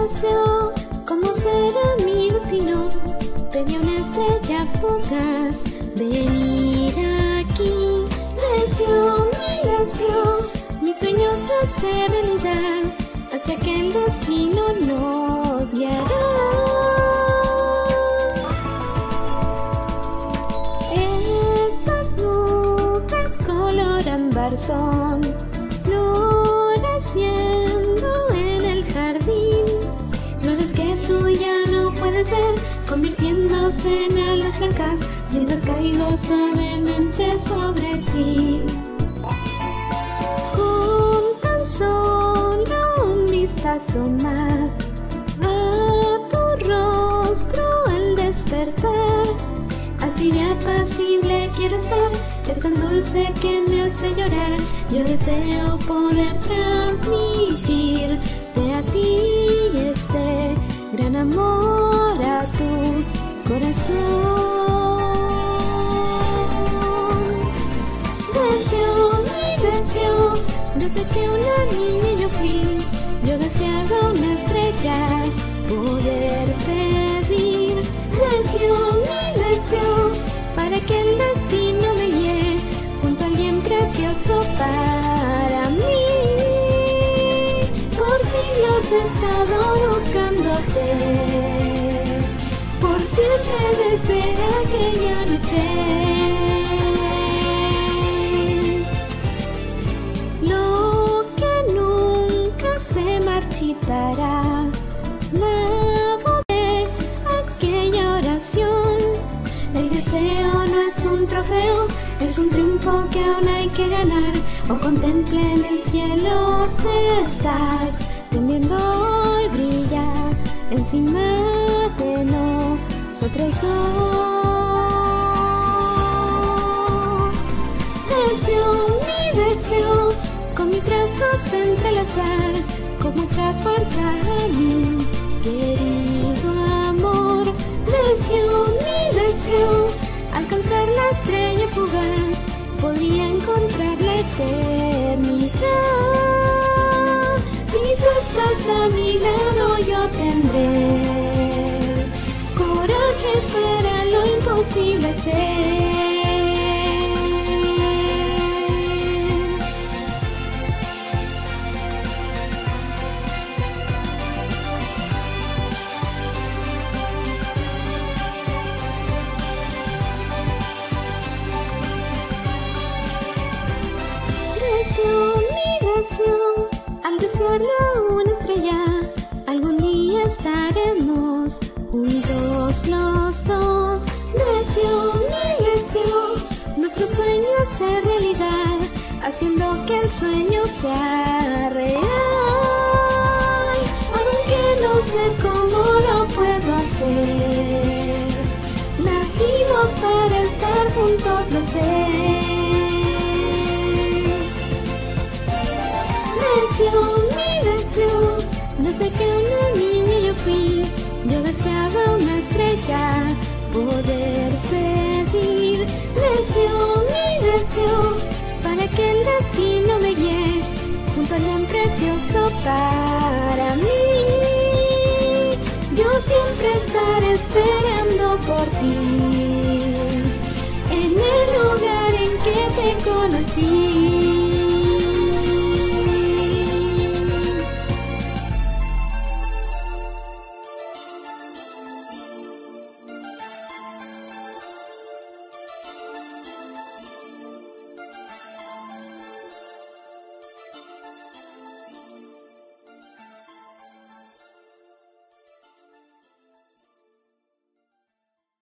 deseo conocer a mi destino. Pedí una estrella fugaz venir aquí. Deseo, mis sueños de hacer realidad, hacia que el destino nos guiará. Estas nubes color ámbar son floreciendo en el jardín. Flores que tú ya no puedes ver, convirtiéndose en alas blancas mientras caigo suavemente sobre ti. Con tan solo un vistazo más a tu rostro al despertar, así de apacible quiero estar, es tan dulce que me hace llorar. Yo deseo poder transmitirte a ti este gran amor a tu corazón. Desde que una niña yo fui, yo deseaba una estrella poder pedir. Mi deseo, para que el destino me guíe junto a alguien precioso para mí. Por siglos he estado buscándote, por siempre desde aquella noche. Marchitará la voz de aquella oración. El deseo no es un trofeo, es un triunfo que aún hay que ganar. O contemple en el cielo se está extendiendo y brilla encima de nosotros dos. Mi deseo, con mis brazos entrelazar con mucha fuerza a mi querido amor. Mi deseo, alcanzar la estrella fugaz, podría encontrar la eternidad. Si tú estás a mi lado yo tendré coraje para lo imposible ser. Al desearlo una estrella, algún día estaremos juntos los dos. Mi deseo, nuestro sueño hacer realidad, haciendo que el sueño sea real. Aunque no sé cómo lo puedo hacer, nacimos para estar juntos, lo sé. Mi deseo, desde que una niña yo fui, yo deseaba una estrella poder pedir. Mi deseo, para que el destino me guíe junto a alguien precioso para mí. Yo siempre estaré esperando por ti, en el lugar en que te conocí.